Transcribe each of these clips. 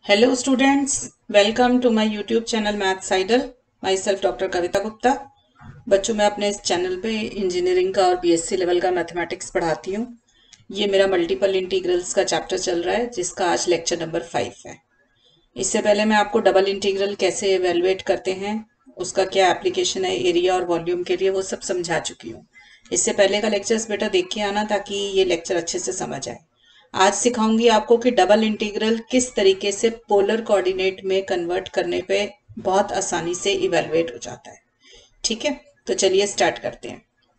Hello students, welcome to my YouTube channel maths idol. Myself doctor Kavita Gupta. बच्चों, मैं अपने इस चैनल पे इंजीनियरिंग का और बीएससी लेवल का मैथमेटिक्स पढ़ाती हूँ। ये मेरा मल्टीपल इंटीग्रल्स का चैप्टर चल रहा है, जिसका आज लेक्चर नंबर 5 है। इससे पहले मैं आपको डबल इंटीग्रल कैसे एवेलुएट करते हैं, उसका क्या एप्लीकेशन है एरिया और वॉल्यूम के लिए, वो सब समझा चुकी हूँ। इससे पहले का लेक्चर्स बेटा देख के आना, ताकि ये लेक्चर अच्छे से समझ आए। आज सिखाऊंगी आपको कि डबल इंटीग्रल किस तरीके से पोलर कोऑर्डिनेट में कन्वर्ट करने पे बहुत आसानी से इवेलुएट हो जाता है। ठीक है, तो चलिए स्टार्ट करते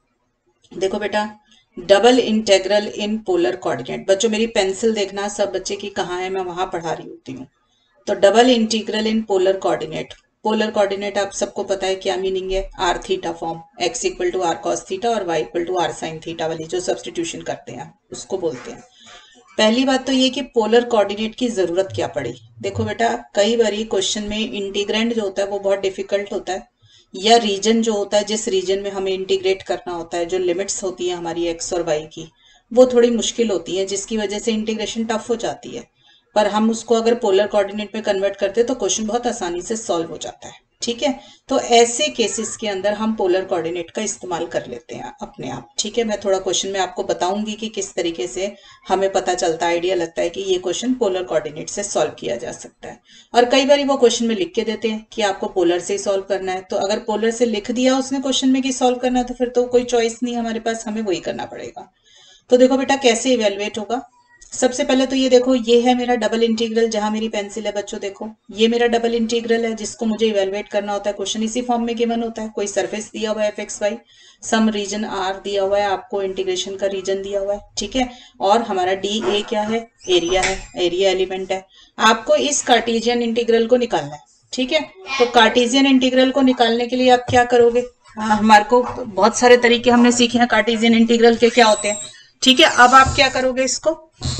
हैं। देखो बेटा, double integral in polar coordinate. बच्चों मेरी पेंसिल देखना, सब बच्चे की कहाँ है, मैं वहां पढ़ा रही होती हूँ। तो double integral in polar coordinate. Polar coordinate आप सबको पता है क्या मीनिंग है। R theta form, x equal to r cos theta और y equal to r sine theta वाली जो सब्सटीट्यूशन करते हैं उसको बोलते हैं। पहली बात तो ये कि पोलर कोऑर्डिनेट की जरूरत क्या पड़ी। देखो बेटा, कई बार क्वेश्चन में इंटीग्रेंड जो होता है वो बहुत डिफिकल्ट होता है, या रीजन जो होता है जिस रीजन में हमें इंटीग्रेट करना होता है, जो लिमिट्स होती है हमारी एक्स और वाई की, वो थोड़ी मुश्किल होती है, जिसकी वजह से इंटीग्रेशन टफ हो जाती है। पर हम उसको अगर पोलर कोऑर्डिनेट में कन्वर्ट करते हैं तो क्वेश्चन बहुत आसानी से सॉल्व हो जाता है। ठीक है, तो ऐसे केसेस के अंदर हम पोलर कोऑर्डिनेट का इस्तेमाल कर लेते हैं अपने आप। ठीक है, मैं थोड़ा क्वेश्चन में आपको बताऊंगी कि किस तरीके से हमें पता चलता है, आइडिया लगता है कि ये क्वेश्चन पोलर कोऑर्डिनेट से सॉल्व किया जा सकता है। और कई बार वो क्वेश्चन में लिख के देते हैं कि आपको पोलर से ही सॉल्व करना है, तो अगर पोलर से लिख दिया उसने क्वेश्चन में कि सॉल्व करना है, तो फिर तो कोई चॉइस नहीं हमारे पास, हमें वही करना पड़ेगा। तो देखो बेटा, कैसे इवेलुएट होगा। सबसे पहले तो ये देखो, ये है मेरा डबल इंटीग्रल, जहां मेरी पेंसिल है बच्चों देखो, ये मेरा डबल इंटीग्रल है जिसको मुझे इवेलुएट करना होता है। क्वेश्चन इसी फॉर्म में गिवन होता है। कोई सरफेस दिया हुआ है f x y, some region r दिया हुआ है, आपको इंटीग्रेशन का रीजन दिया हुआ है। ठीक है, और हमारा डी ए क्या है, एरिया है, एरिया एलिमेंट है। आपको इस कार्टेशियन इंटीग्रल को निकालना है। ठीक है, तो कार्टेशियन इंटीग्रल को निकालने के लिए आप क्या करोगे। हमारे को बहुत सारे तरीके हमने सीखे हैं कार्टेशियन इंटीग्रल के क्या होते हैं। ठीक है, अब आप क्या करोगे, इसको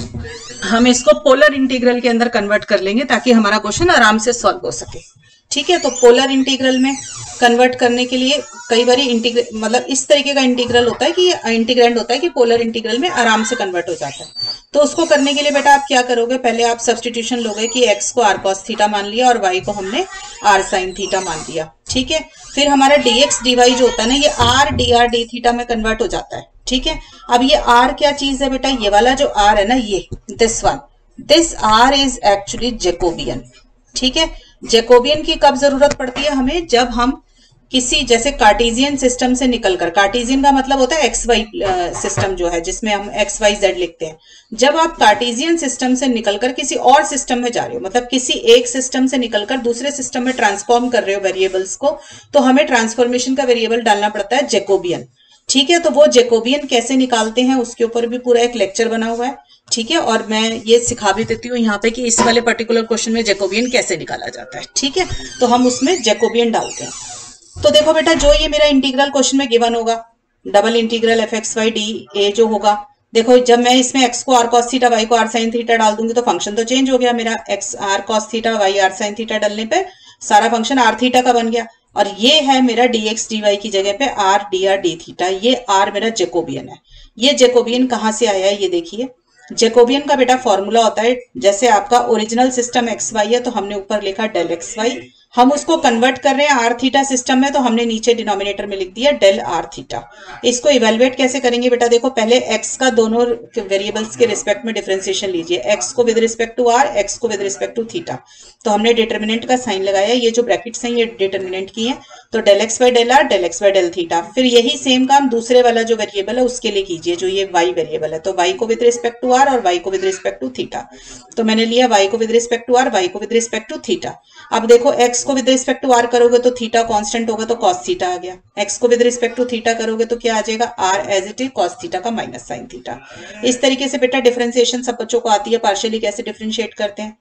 हम इसको पोलर इंटीग्रल के अंदर कन्वर्ट कर लेंगे ताकि हमारा क्वेश्चन आराम से सॉल्व हो सके। ठीक है, तो पोलर इंटीग्रल में कन्वर्ट करने के लिए कई बार इंटीग्रल मतलब इस तरीके का इंटीग्रल होता है कि इंटीग्रेंड होता है कि पोलर इंटीग्रल में आराम से कन्वर्ट हो जाता है। तो उसको करने के लिए बेटा आप क्या करोगे, पहले आप सब्सटीट्यूशन लोगे कि x को आर कॉस थीटा मान लिया और y को हमने आर साइन थीटा मान लिया। ठीक है, फिर हमारा dx dy जो होता है ना, ये r dr d थीटा में कन्वर्ट हो जाता है। ठीक है, अब ये r क्या चीज है बेटा, ये वाला जो r है ना, ये this one, this r is actually Jacobian. ठीक है, जैकोबियन की कब जरूरत पड़ती है हमें, जब हम किसी जैसे कार्टेशियन सिस्टम से निकलकर, कार्टेशियन का मतलब होता है एक्स वाई सिस्टम जो है जिसमें हम एक्स वाई जेड लिखते हैं। जब आप कार्टेशियन सिस्टम से निकलकर किसी और सिस्टम में जा रहे हो, मतलब किसी एक सिस्टम से निकलकर दूसरे सिस्टम में ट्रांसफॉर्म कर रहे हो वेरिएबल्स को, तो हमें ट्रांसफॉर्मेशन का वेरिएबल डालना पड़ता है जैकोबियन। ठीक है, तो वो जैकोबियन कैसे निकालते हैं उसके ऊपर भी पूरा एक लेक्चर बना हुआ है। ठीक है, और मैं ये सिखा भी देती हूँ यहाँ पे कि इस वाले पर्टिकुलर क्वेश्चन में जैकोबियन कैसे निकाला जाता है। ठीक है, तो हम उसमें जैकोबियन डालते हैं। तो देखो बेटा, जो ये मेरा इंटीग्रल क्वेश्चन में गिवन होगा, double integral f x y d a जो होगा, देखो जब मैं इसमें x को आर कॉस थीटा y को आर साइन थीटा डाल दूंगी तो फंक्शन तो चेंज हो गया मेरा। x r cos theta y r sine theta डालने पे सारा फंक्शन आर थीटा का बन गया। और ये है मेरा dx dy की जगह पे r d r d theta, ये आर मेरा जैकोबियन है। ये जैकोबियन कहाँ से आया है ये देखिए। जैकोबियन का बेटा फॉर्मूला होता है, जैसे आपका ओरिजिनल सिस्टम एक्स वाई है तो हमने ऊपर लिखा डेल एक्स वाई, हम उसको कन्वर्ट कर रहे हैं आर थीटा सिस्टम में, तो हमने नीचे डिनोमिनेटर में लिख दिया डेल आर थीटा। इसको इवेलुएट कैसे करेंगे बेटा, देखो पहले x का दोनों वेरिएबल्स के रिस्पेक्ट में डिफरेंशिएशन लीजिए, x को with respect to r, x को विद रिस्पेक्ट टू थीटा। तो हमने डिटर्मिनेंट का साइन लगाया, ये जो ब्रैकेट्स हैं ये डिटर्मिनेंट की है, तो del x by del r, del x by del theta. फिर यही सेम काम दूसरे वाला जो वेरिएबल है उसके लिए कीजिए, जो ये y वेरिएबल है, तो y को विद रिस्पेक्ट टू r और y को विद रिस्पेक्ट टू थीटा। तो मैंने लिया y को with respect to r, y को विद रिस्पेक्ट टू थीटा। अब देखो x को विद रिस्पेक्ट टू r करोगे तो थीटा कांस्टेंट होगा तो cos थीटा आ गया, x को विद रिस्पेक्ट टू थीटा करोगे तो क्या आ जाएगा, r as it is cos theta का माइनस साइन थीटा। इस तरीके से बेटा डिफरेंशिएशन सब बच्चों को आती है, पार्शियली कैसे डिफरेंशिएट करते हैं।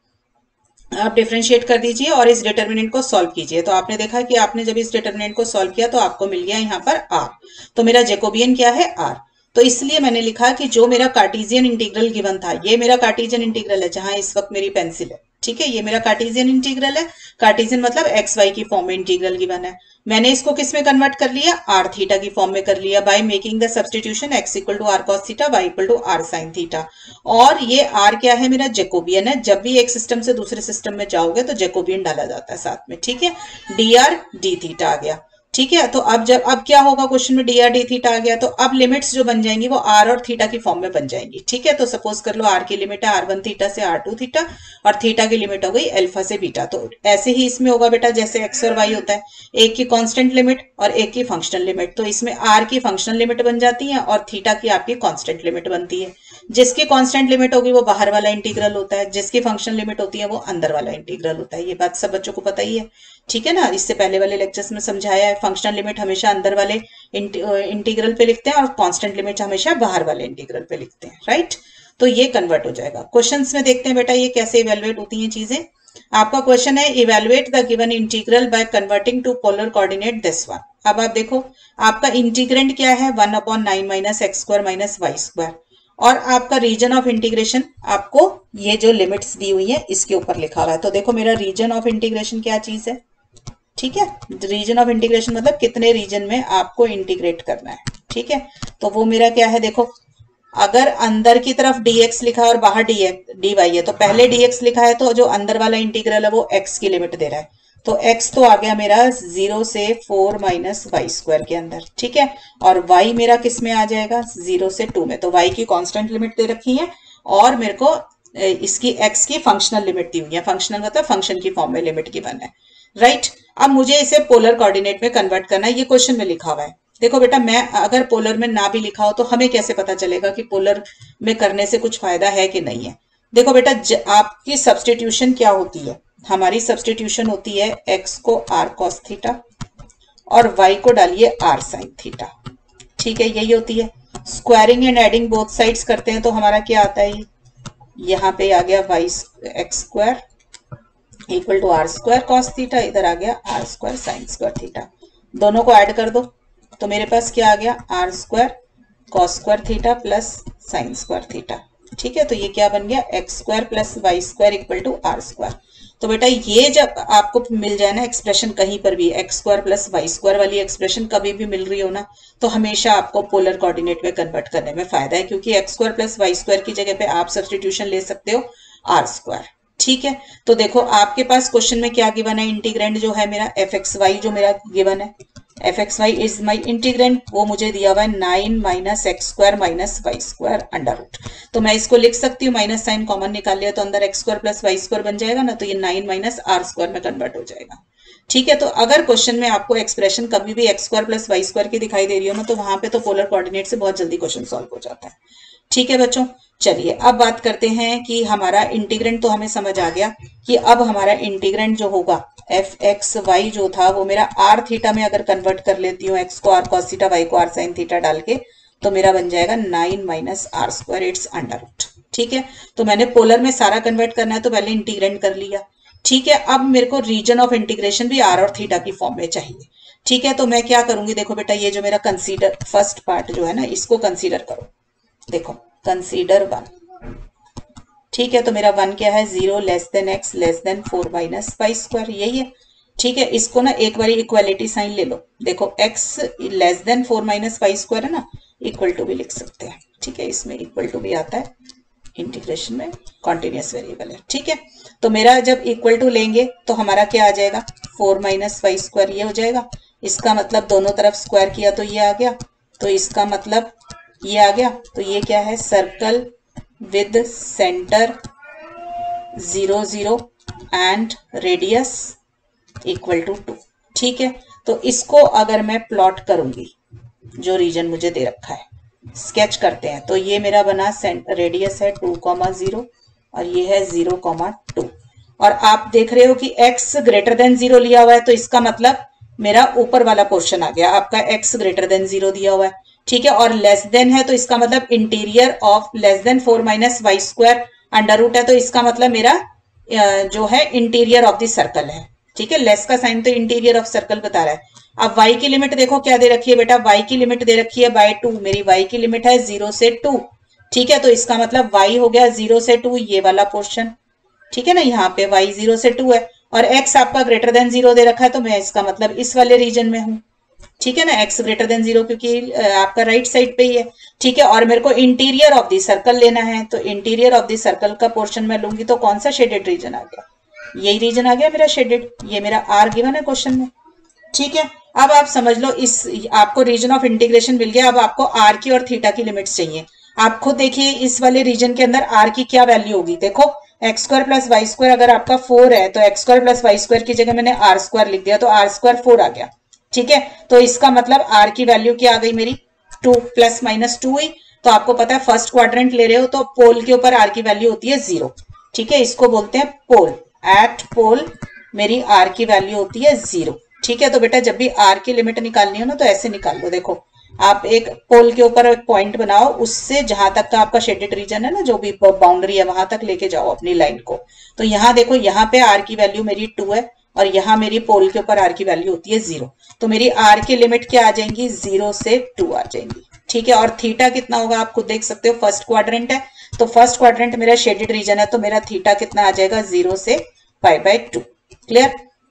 आप डिफरेंशिएट कर दीजिए और इस डिटर्मिनेंट को सॉल्व कीजिए। तो आपने देखा कि आपने जब इस डिटर्मिनेंट को सॉल्व किया तो आपको मिल गया यहाँ पर r, तो मेरा जैकोबियन क्या है, r। तो इसलिए मैंने लिखा कि जो मेरा कार्टेशियन इंटीग्रल गिवन था, ये मेरा कार्टेशियन इंटीग्रल है जहां इस वक्त मेरी पेंसिल है। ठीक है, ये मेरा कार्टेशियन इंटीग्रल है। कार्टेशियन मतलब एक्स वाई की फॉर्म में इंटीग्रल गिवन है। मैंने इसको किस में कन्वर्ट कर लिया, आर थीटा की फॉर्म में कर लिया by making the substitution x equal to r cos theta, y equal to r sine theta. और ये आर क्या है, मेरा जैकोबियन है। जब भी एक सिस्टम से दूसरे सिस्टम में जाओगे तो जैकोबियन डाला जाता है साथ में, ठीक है। डी आर डी थीटा आ गया, ठीक है। तो अब क्या होगा क्वेश्चन में, डी आर डी थीटा आ गया, तो अब लिमिट्स जो बन जाएंगी वो आर और थीटा की फॉर्म में बन जाएंगी, ठीक है। तो सपोज कर लो आर की लिमिट है R1 थीटा से R2 थीटा, और थीटा की लिमिट हो गई अल्फा से बीटा। तो ऐसे ही इसमें होगा बेटा, जैसे एक्स और वाई होता है, एक की कांस्टेंट लिमिट और एक की फंक्शनल लिमिट। तो इसमें आर की फंक्शनल लिमिट बन जाती है और थीटा की आपकी कांस्टेंट लिमिट बनती है। जिसकी कांस्टेंट लिमिट होगी वो बाहर वाला इंटीग्रल होता है, जिसकी फंक्शनल लिमिट होती है वो अंदर वाला इंटीग्रल होता है। ये बात सब बच्चों को पता ही है, ठीक है ना। इससे पहले वाले लेक्चर्स में समझाया है, फंक्शनल लिमिट हमेशा अंदर वाले इंटीग्रल पे लिखते हैं और कांस्टेंट लिमिट हमेशा बाहर वाले इंटीग्रल पे लिखते हैं, राइट। तो ये कन्वर्ट हो जाएगा। क्वेश्चंस में देखते हैं बेटा ये कैसे इवेलुएट होती हैं चीजें। आपका क्वेश्चन है evaluate the given integral by converting to polar coordinate this one. अब आप देखो आपका इंटीग्रेंड क्या है, 1/9 minus x square minus y square, और आपका रीजन ऑफ इंटीग्रेशन आपको ये जो लिमिट्स दी हुई है इसके ऊपर लिखा हुआ है। तो देखो मेरा रीजन ऑफ इंटीग्रेशन क्या चीज है, ठीक है। रीजन ऑफ इंटीग्रेशन मतलब कितने रीजन में आपको इंटीग्रेट करना है, ठीक है। तो वो मेरा क्या है, देखो अगर अंदर की तरफ dx लिखा है और बाहर dy है, तो पहले dx लिखा है तो जो अंदर वाला इंटीग्रल है वो x की लिमिट दे रहा है। तो x तो आ गया मेरा 0 से 4 माइनस वाई स्क्वायर के अंदर, ठीक है। और y मेरा किस में आ जाएगा, 0 से 2 में। तो y की कांस्टेंट लिमिट दे रखी है और मेरे को इसकी x की फंक्शनल लिमिट दी हुई है। फंक्शनल मतलब फंक्शन की फॉर्म में लिमिट गिवन है, राइट। अब मुझे इसे पोलर कोऑर्डिनेट में कन्वर्ट करना है, ये क्वेश्चन में लिखा हुआ है। देखो बेटा मैं अगर पोलर में ना भी लिखा हो तो हमें कैसे पता चलेगा कि पोलर में करने से कुछ फायदा है कि नहीं है। देखो बेटा आपकी सब्स्टिट्यूशन क्या होती है, हमारी सब्स्टिट्यूशन होती है x को r cos थीटा और y को डालिए r sin थीटा, ठीक है, यही होती है। Squaring and adding both sides करते हैं तो हमारा क्या आता है, यहाँ पे आ गया x square equal to r square cos theta, इधर आ गया r square sin square theta. दोनों को ऐड कर दो तो मेरे पास क्या आ गया, r square cos square theta plus sin square theta, ठीक है। तो ये क्या बन गया, x square plus y square equal to r square. तो बेटा ये जब आपको मिल जाए ना एक्सप्रेशन कहीं पर भी, x square plus y square वाली एक्सप्रेशन कभी भी मिल रही हो ना, तो हमेशा आपको पोलर कोऑर्डिनेट में कन्वर्ट करने में फायदा है, क्योंकि x square plus y square की जगह पे आप सब्स्टिट्यूशन ले सकते हो r स्क्वायर, ठीक है। तो देखो आपके पास क्वेश्चन में क्या गिवन है, इंटीग्रेंड जो है मेरा fxy जो मेरा गिवन है, fxy इज माई इंटीग्रेंड, वो मुझे दिया हुआ है 9 minus x square minus y square under root. तो मैं इसको लिख सकती हूँ, माइनस साइन कॉमन निकाल लिया तो अंदर x square plus y square बन जाएगा ना, तो ये 9 माइनस आर स्क्वायर में कन्वर्ट हो जाएगा, ठीक है। तो अगर क्वेश्चन में आपको एक्सप्रेशन कभी भी x square plus y square की दिखाई दे रही हो ना, तो वहां पे तो पोलर कोऑर्डिनेट से बहुत जल्दी क्वेश्चन सॉल्व हो जाता है, ठीक है बच्चों। चलिए अब बात करते हैं कि हमारा इंटीग्रेंड तो हमें समझ आ गया कि अब हमारा इंटीग्रेंड जो होगा एफ एक्स वाई जो था वो मेरा आर थीटा में अगर कन्वर्ट कर लेती हूँ, एक्स को आर कॉस थीटा वाई को आर साइन थीटा डाल के, तो मेरा बन जाएगा 9 minus r square it's under root, ठीक है। तो मैंने पोलर में सारा कन्वर्ट करना है तो पहले इंटीग्रेंड कर लिया, ठीक है। अब मेरे को रीजन ऑफ इंटीग्रेशन भी आर और थीटा की फॉर्म में चाहिए, ठीक है। तो मैं क्या करूंगी, देखो बेटा ये जो मेरा कंसीडर फर्स्ट पार्ट जो है ना, इसको कंसीडर करो। देखो कंसीडर 1, ठीक है। तो मेरा 1 क्या है, 0 less than x less than 4 minus y square, यही है, ठीक है। इसको ना एक बार इक्वालिटी साइन ले लो, देखो x less than 4 minus y square है ना, इक्वल टू भी लिख सकते हैं, ठीक है। इसमें इक्वल टू भी आता है, इंटीग्रेशन में कॉन्टिन्यूस वेरिएबल है, ठीक है। तो मेरा जब इक्वल टू लेंगे तो हमारा क्या आ जाएगा, 4 माइनस वाई स्क्वायर ये हो जाएगा। इसका मतलब दोनों तरफ स्क्वायर किया तो ये आ गया, तो इसका मतलब ये आ गया। तो ये क्या है, circle with centre 0 0 and radius equal to 2, ठीक है। तो इसको अगर मैं प्लॉट करूंगी, जो रीजन मुझे दे रखा है, स्केच करते हैं, तो ये मेरा बना रेडियस है 2,0 और ये है 0,2, और आप देख रहे हो कि x ग्रेटर देन 0 लिया हुआ है, तो इसका मतलब मेरा ऊपर वाला पोर्शन आ गया, आपका x ग्रेटर देन 0 दिया हुआ है, ठीक है। और लेस देन है तो इसका मतलब interior of less than 4 minus y square under root है, तो इसका मतलब मेरा जो है इंटीरियर ऑफ द सर्कल है, ठीक है। लेस का साइन तो इंटीरियर ऑफ सर्कल बता रहा है। अब y की लिमिट देखो क्या दे रखी है बेटा, y की लिमिट दे रखी है बाय 2, मेरी y की लिमिट है 0 से 2, ठीक है। तो इसका मतलब y हो गया 0 से 2 ये वाला पोर्शन, ठीक है ना, यहाँ पे y 0 से 2 है और x आपका ग्रेटर देन 0 दे रखा है, तो मैं इसका मतलब इस वाले रीजन में हूँ। ठीक है ना, x ग्रेटर देन 0 क्योंकि आपका राइट साइड पे ही है। ठीक है, और मेरे को इंटीरियर ऑफ द सर्कल लेना है, तो इंटीरियर ऑफ द सर्कल का पोर्शन मैं लूंगी, तो कौन सा शेडेड रीजन आ गया, यही रीजन आ गया मेरा शेडेड, ये मेरा r गिवन है क्वेश्चन में। ठीक है, अब आप समझ लो, इस आपको रीजन ऑफ इंटीग्रेशन मिल गया। अब आपको r की और थीटा की लिमिट्स चाहिए। आप खुद देखिए इस वाले रीजन के अंदर r की क्या वैल्यू होगी। देखो x square plus y square अगर आपका 4 है तो x square plus y square की जगह मैंने आर स्क्वायर लिख दिया, तो आर स्क्वायर 4 आ गया। ठीक है, तो इसका मतलब आर की वैल्यू क्या आ गई मेरी 2 प्लस माइनस 2 हुई। तो आपको पता है फर्स्ट क्वाड्रेंट ले रहे हो तो पोल के ऊपर आर की वैल्यू होती है 0। ठीक है, इसको बोलते हैं पोल। एट पोल मेरी आर की वैल्यू होती है 0। ठीक है, तो बेटा जब भी आर की लिमिट निकालनी हो ना तो ऐसे निकाल लो। देखो आप एक पोल के ऊपर एक पॉइंट बनाओ, उससे जहां तक का आपका शेडेड रीजन है ना, जो भी बाउंड्री है वहां तक लेके जाओ अपनी लाइन को। तो यहाँ देखो यहाँ पे आर की वैल्यू मेरी 2 है और यहाँ मेरी पोल के ऊपर आर की वैल्यू होती है 0। तो मेरी आर की लिमिट क्या आ जाएंगी, 0 से 2 आ जाएंगी। ठीक है, और थीटा कितना होगा आप खुद देख सकते हो, फर्स्ट क्वाड्रेंट है तो फर्स्ट क्वाड्रेंट मेरा शेडेड रीजन है, तो मेरा थीटा कितना आ जाएगा 0 से π/2। क्लियर।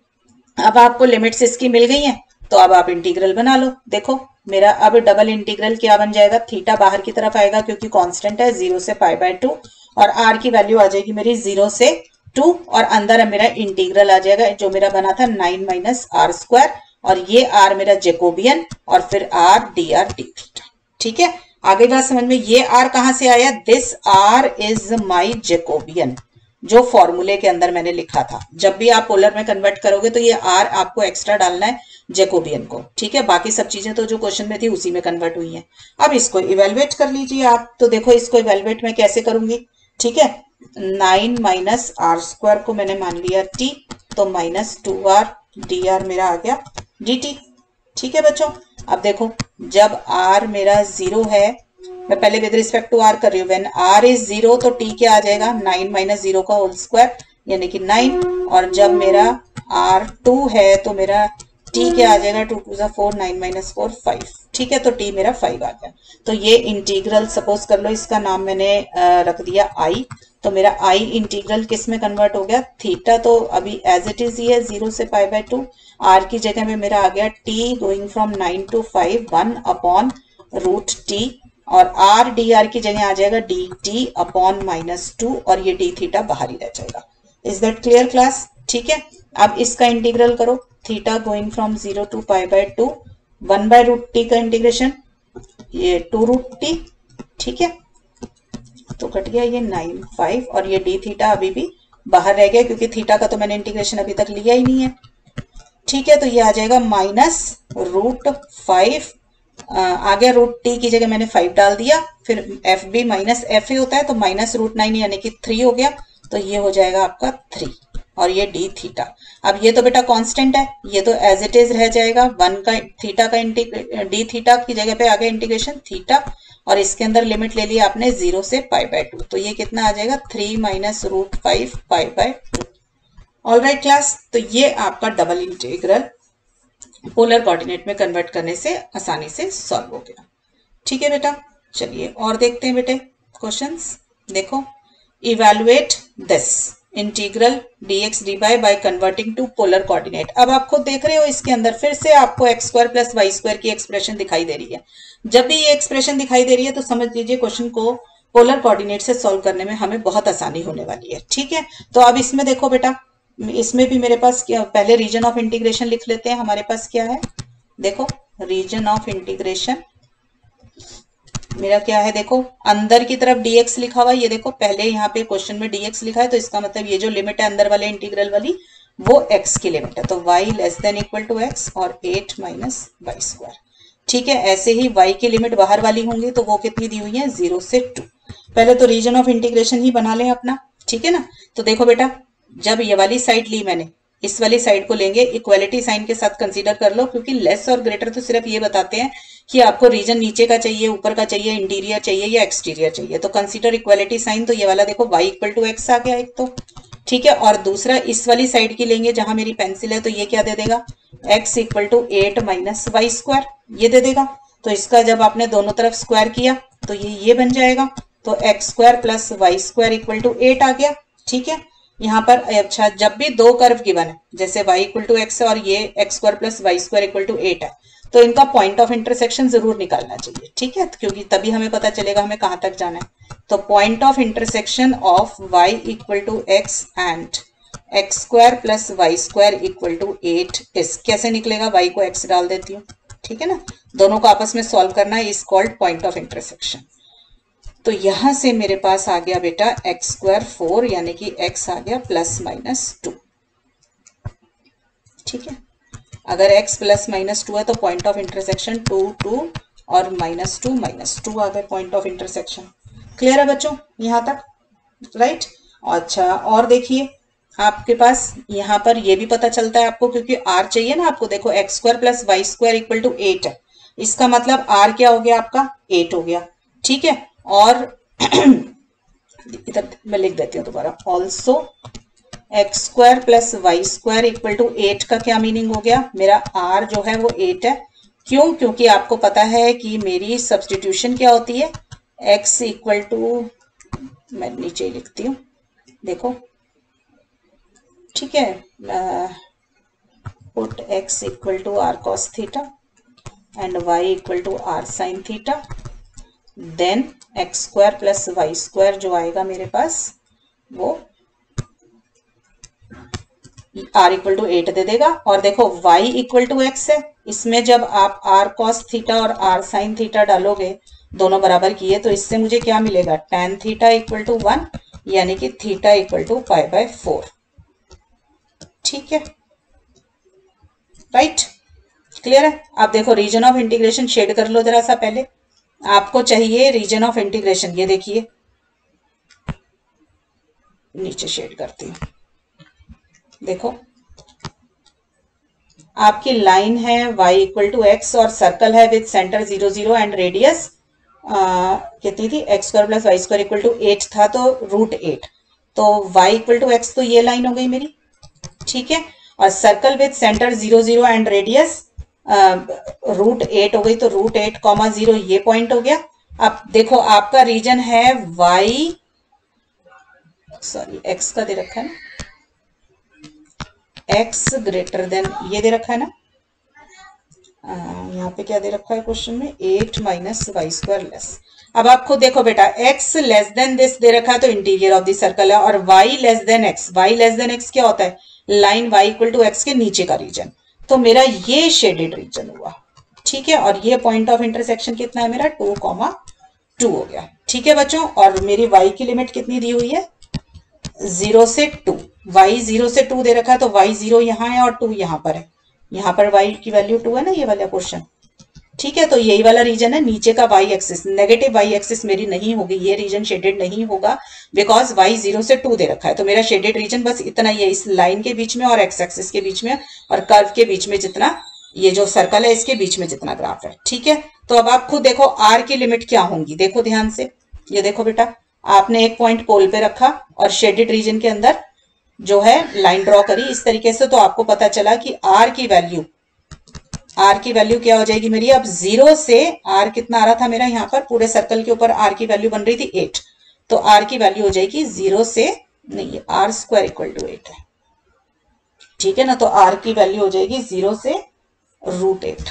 अब आपको लिमिट्स इसकी मिल गई हैं, तो अब आप इंटीग्रल बना लो। देखो मेरा अब डबल इंटीग्रल क्या बन जाएगा, थीटा बाहर की तरफ आएगा क्योंकि कांस्टेंट है 0 से π/2 और r की वैल्यू आ जाएगी मेरी 0 से 2 और अंदर मेरा इंटीग्रल आ जाएगा जो मेरा बना था 9 माइनस आर स्क्वायर और ये r मेरा जेकोबियन और फिर r dr d थीटा। ठीक है, आगे बात समझ में, ये r कहां से आया, this r is my Jacobian, जो फॉर्मूले के अंदर मैंने लिखा था। जब भी आप पोलर में कन्वर्ट करोगे तो ये r आपको एक्स्ट्रा डालना है जेकोबियन को। ठीक है, बाकी सब चीजें तो जो क्वेश्चन में थी उसी में कन्वर्ट हुई हैं। अब इसको इवेलुएट कर लीजिए आप। तो देखो इसको इवेलुएट मैं कैसे करूंगी। ठीक है, 9 माइनस आर स्क्वायर को मैंने मान लिया t, तो माइनस 2r dr मेरा आ गया dt। ठीक है बच्चों, अब देखो जब r मेरा 0 है, मैं पहले विद रिस्पेक्ट टू r कर रही हूँ, व्हेन r इज 0 तो t क्या आ जाएगा 9 माइनस 0 का होल स्क्वायर यानी कि 9, और जब मेरा r 2 है तो मेरा t क्या आ जाएगा 2 2 4 9 माइनस 4 5। ठीक है, तो t मेरा 5 आ गया। तो ये इंटीग्रल सपोज कर लो इसका नाम मैंने रख दिया i, तो मेरा i इंटीग्रल किस में कन्वर्ट हो गया, थीटा तो अभी एज इट इज ही है 0 से π/2, r की जगह में मेरा आ गया t going from 9 to 5 1 upon root t और r dr की जगह आ जाएगा dt अपॉन -2 और ये d थीटा बाहर ही रह जाएगा। Is that clear class. ठीक है, अब इसका इंटीग्रल करो, theta going from 0 to π/2 1/√t का इंटीग्रेशन, ये 2√t। ठीक है, तो कट गया ये 9 5 और ये d थीटा अभी भी बाहर रह गया क्योंकि थीटा का तो मैंने इंटीग्रेशन अभी तक लिया ही नहीं है। ठीक है, तो ये आ जाएगा -√5 आ गया, रूट टी की जगह मैंने 5 डाल दिया, फिर f b minus f a होता है तो -√9 यानी कि 3 हो गया, तो ये हो जाएगा आपका 3 और ये डी थीटा। अब ये तो बेटा कांस्टेंट है, ये तो एज इट इज रह जाएगा, 1 का थीटा का डी थीटा की जगह पे आ गया इंटीग्रेशन थीटा और इसके अंदर लिमिट ले लिया आपने 0 से π/2, तो ये कितना आ जाएगा 3 माइनस √5 π/2। ऑल राइट क्लास, तो ये आपका डबल इंटीग्रल पोलर कोऑर्डिनेट में कन्वर्ट करने से आसानी से सॉल्व हो गया। ठीक है बेटा, चलिए और देखते हैं बेटे क्वेश्चंस। देखो, evaluate this integral dx dy by converting to polar coordinate. अब आप खुद देख रहे हो इसके अंदर फिर से आपको x square plus y square की एक्सप्रेशन दिखाई दे रही है। जब भी ये एक्सप्रेशन दिखाई दे रही है तो समझ लीजिए क्वेश्चन को पोलर कोऑर्डिनेट से सॉल्व करने में हमें बहुत आसानी होने वाली है। ठीक है, तो अब इसमें देखो बेटा, इसमें भी मेरे पास क्या, पहले रीजन ऑफ इंटीग्रेशन लिख लेते हैं। हमारे पास क्या है, देखो रीजन ऑफ इंटीग्रेशन मेरा क्या है, देखो अंदर की तरफ dx लिखा हुआ है, ये देखो पहले यहाँ पे क्वेश्चन में dx लिखा है तो इसका मतलब ये जो लिमिट है अंदर वाले इंटीग्रल वाली वो x की लिमिट है, तो y less than equal to x और 8 माइनस वाई स्क्वायर। ठीक है, ऐसे ही y की लिमिट बाहर वाली होंगी तो वो कितनी दी हुई है 0 से 2। पहले तो रीजन ऑफ इंटीग्रेशन ही बना लें अपना। ठीक है ना, तो देखो बेटा, जब ये वाली साइड ली मैंने, इस वाली साइड को लेंगे, इक्वालिटी साइन के साथ कंसीडर कर लो क्योंकि लेस और ग्रेटर तो सिर्फ ये बताते हैं कि आपको रीजन नीचे का चाहिए, ऊपर का चाहिए, इंटीरियर चाहिए या एक्सटीरियर चाहिए, तो कंसीडर इक्वालिटी साइन। तो ये वाला देखो y इक्वल टू x आ गया एक तो। ठीक है, और दूसरा इस वाली साइड की लेंगे जहां मेरी पेंसिल है, तो ये क्या दे देगा x equal to 8 minus y square, ये दे देगा। तो इसका जब आपने दोनों तरफ स्क्वायर किया तो ये बन जाएगा, तो x square plus y square equal to 8 आ गया। ठीक है, यहाँ पर अच्छा, जब भी दो कर्व गिवन है, जैसे y इक्वल टू एक्स है और ये x square plus y square equal to 8 है, तो इनका पॉइंट ऑफ इंटरसेक्शन जरूर निकालना चाहिए, ठीक है, क्योंकि तभी हमें पता चलेगा हमें कहाँ तक जाना है। तो point of intersection of y equal to x and x square plus y square equal to 8 इस, कैसे निकलेगा, y को x डाल देती हूँ, ठीक है ना, दोनों को आपस में सॉल्व करना है, is called point of intersection. तो यहां से मेरे पास आ गया बेटा एक्स स्क्वायर 4, यानी कि x आ गया प्लस माइनस 2, ठीक है। अगर x प्लस माइनस 2 है तो पॉइंट ऑफ इंटरसेक्शन 2 2 और माइनस 2 आ गए पॉइंट ऑफ इंटरसेक्शन। क्लियर है बच्चों यहां तक, राइट। अच्छा, और देखिए आपके पास यहाँ पर ये भी पता चलता है आपको, क्योंकि r चाहिए ना आपको, देखो x square plus y square equal to 8 है, इसका मतलब r क्या हो गया आपका 8 हो गया, ठीक है। और इधर मैं लिख देती हूँ दोबारा, also x square plus y square equal to 8 का क्या मीनिंग हो गया, मेरा r जो है वो 8 है। क्यों, क्योंकि आपको पता है कि मेरी सब्सटीट्यूशन क्या होती है, x इक्वल टू, मैं नीचे लिखती हूँ देखो, ठीक है, put x equal to r cos theta and y equal to r sine theta, then x square plus y square जो आएगा मेरे पास वो r इक्वल टू 8 दे देगा। और देखो y इक्वल टू एक्स है, इसमें जब आप r कॉस थीटा और r साइन थीटा डालोगे, दोनों बराबर किए, तो इससे मुझे क्या मिलेगा, tan थीटा इक्वल टू 1, यानी कि theta equal to pi by 4, ठीक है, राइट। क्लियर है। आप देखो रीजन ऑफ इंटीग्रेशन शेड कर लो जरा सा, पहले आपको चाहिए रीजन ऑफ इंटीग्रेशन, ये देखिए नीचे शेड करती हूं, देखो आपकी लाइन है y इक्वल टू एक्स और सर्कल है विद सेंटर 0 0 एंड रेडियस कितनी थी, x square plus y square equal to 8 था, तो √8, तो y इक्वल टू एक्स तो ये लाइन हो गई मेरी, ठीक है, और circle with centre 0 0 and radius √8 हो गई, तो √8, 0 ये पॉइंट हो गया। अब देखो आपका रीजन है y, सॉरी x का दे रखा है ना, x ग्रेटर देन ये दे रखा है ना, यहाँ पे क्या दे रखा है क्वेश्चन में, 8 माइनस वाई स्क्वायर लेस। अब आप खुद देखो बेटा, x लेस देन दिस दे रखा है तो इंटीरियर ऑफ द सर्कल है, और y less than x, y less than x क्या होता है, line y equal to x के नीचे का रीजन, तो मेरा ये शेडेड रीजन हुआ, ठीक है। और ये पॉइंट ऑफ इंटरसेक्शन कितना है मेरा, 2, 2 हो गया, ठीक है बच्चों। और मेरी y की लिमिट कितनी दी हुई है, 0 से 2, y 0 से 2 दे रखा है, तो y 0 यहाँ है और 2 यहाँ पर है, यहाँ पर y की वैल्यू 2 है ना, ये वाला क्वेश्चन, ठीक है। तो यही वाला रीजन है, नीचे का y axis, negative y axis मेरी नहीं होगी, ये रीजन शेडेड नहीं होगा, बिकॉज y 0 से 2 दे रखा है, तो मेरा शेडेड रीजन बस इतना ही है, इस लाइन के बीच में और x एक्सिस के बीच में और कर्व के बीच में, जितना ये जो सर्कल है इसके बीच में जितना ग्राफ है, ठीक है। तो अब आप खुद देखो r की लिमिट क्या होंगी, देखो ध्यान से, ये देखो बेटा, आपने एक पॉइंट पोल पे रखा और शेडेड रीजन के अंदर जो है लाइन ड्रॉ करी इस तरीके से, तो आपको पता चला कि r की वैल्यू क्या हो जाएगी मेरी, अब 0 से r कितना आ रहा था मेरा, यहाँ पर पूरे सर्कल के ऊपर r की वैल्यू बन रही थी 8, तो r की वैल्यू हो जाएगी 0 से, नहीं r स्क्वायर इक्वल टू 8 है, ठीक है ना, तो r की वैल्यू हो जाएगी 0 से √8,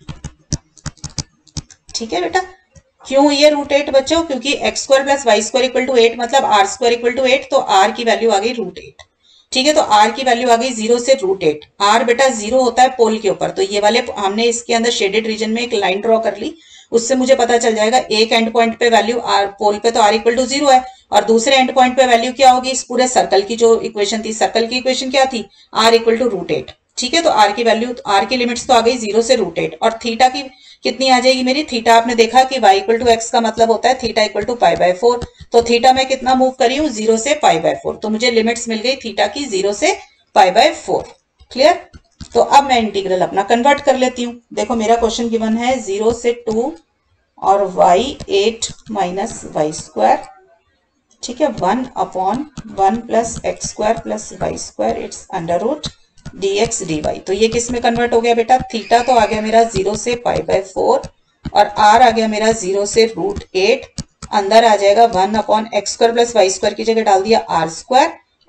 ठीक है बेटा। क्यों ये √8 बच्चों, क्योंकि x square plus y square equal to 8 मतलब r स्क्वायर इक्वल टू 8, तो r की वैल्यू आ गई √8, ठीक है। तो r की वैल्यू आ गई 0 से √8, r बेटा 0 होता है पोल के ऊपर, तो ये वाले हमने इसके अंदर शेडेड रीजन में एक लाइन ड्रॉ कर ली, उससे मुझे पता चल जाएगा एक एंड पॉइंट पे वैल्यू r पोल पे तो r इक्वल टू 0 है, और दूसरे एंड पॉइंट पे वैल्यू क्या होगी, इस पूरे सर्कल की जो इक्वेशन थी, सर्कल की इक्वेशन क्या थी, r इक्वल टू √8, ठीक है। तो r की वैल्यू, r की लिमिट्स तो आ गई 0 से √8, और थीटा की कितनी आ जाएगी मेरी, थीटा आपने देखा कि y इक्वल टू एक्स का मतलब होता है theta equal to pi by 4, तो थीटा मैं कितना मूव करी हूँ, 0 से पाई बाय 4, तो मुझे लिमिट्स मिल गई थीटा की 0 से पाई बाय 4, क्लियर। तो अब मैं इंटीग्रल अपना कन्वर्ट कर लेती हूँ, देखो मेरा क्वेश्चन गिवन है 0 से 2 और y 8 माइनस वाई स्क्वायर, ठीक है, 1/1 plus x square plus y square, it's under root dx dy, तो ये किस में कन्वर्ट हो गया बेटा, थीटा तो आ गया मेरा 0 से पाई बाय 4 और r आ गया मेरा 0 से √8, अंदर आ जाएगा 1/x² प्लस वाई स्क्वायर की जगह डाल दिया r²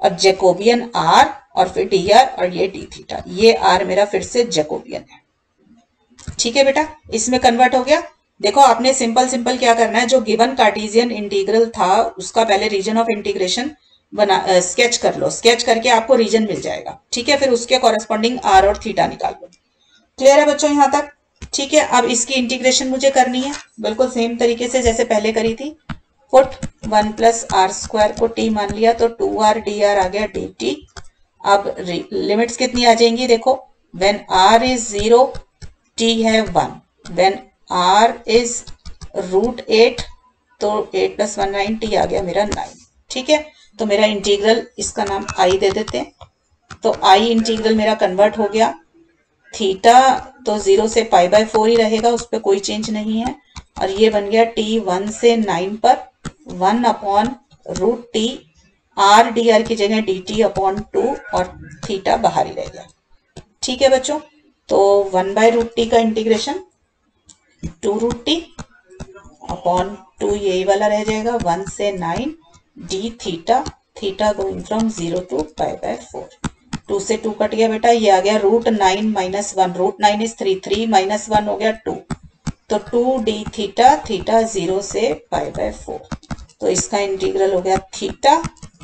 और जैकोबियन आर और फिर डी आर और ये डी थीटा, ये आर मेरा फिर से जैकोबियन है। ठीक है बेटा, इसमें कन्वर्ट हो गया। देखो आपने सिंपल सिंपल क्या करना है, जो गिवन कार्टेशियन इंटीग्रल था उसका पहले रीजन ऑफ इंटीग्रेशन बना स्केच कर लो, स्केच करके आपको रीजन मिल जाएगा। ठीक है, फिर उसके कॉरेस्पॉन्डिंग आर और थीटा निकाल लो। क्लियर है बच्चों यहाँ तक? ठीक है, अब इसकी इंटीग्रेशन मुझे करनी है बिल्कुल सेम तरीके से जैसे पहले करी थी। पुट 1 प्लस आर स्क्वायर को टी मान लिया तो 2r dr आ गया dt। अब लिमिट्स कितनी आ जाएंगी देखो, व्हेन r इज 0 t है 1, व्हेन r इज √8 तो 8 + 1 9, t आ गया मेरा 9। ठीक है, तो मेरा इंटीग्रल इसका नाम i दे देते हैं, तो i इंटीग्रल मेरा कन्वर्ट हो गया। थीटा तो 0 से π/4 ही रहेगा, उस पर कोई चेंज नहीं है, और ये बन गया t 1 से 9 पर 1/√t, r dr की जगह dt/2 और थीटा बाहर ही रह गया। ठीक है बच्चों, तो 1/√t का इंटीग्रेशन 2√t/2, यही वाला रह जाएगा 1 से 9 d theta, theta going from 0 to π/4। 2 से 2 कट गया बेटा, ये आ गया √9 - 1, √9 इज 3, 3 - 1 हो गया 2, तो 2d थीटा, थीटा 0 से π/4। तो इसका इंटीग्रल हो गया थीटा,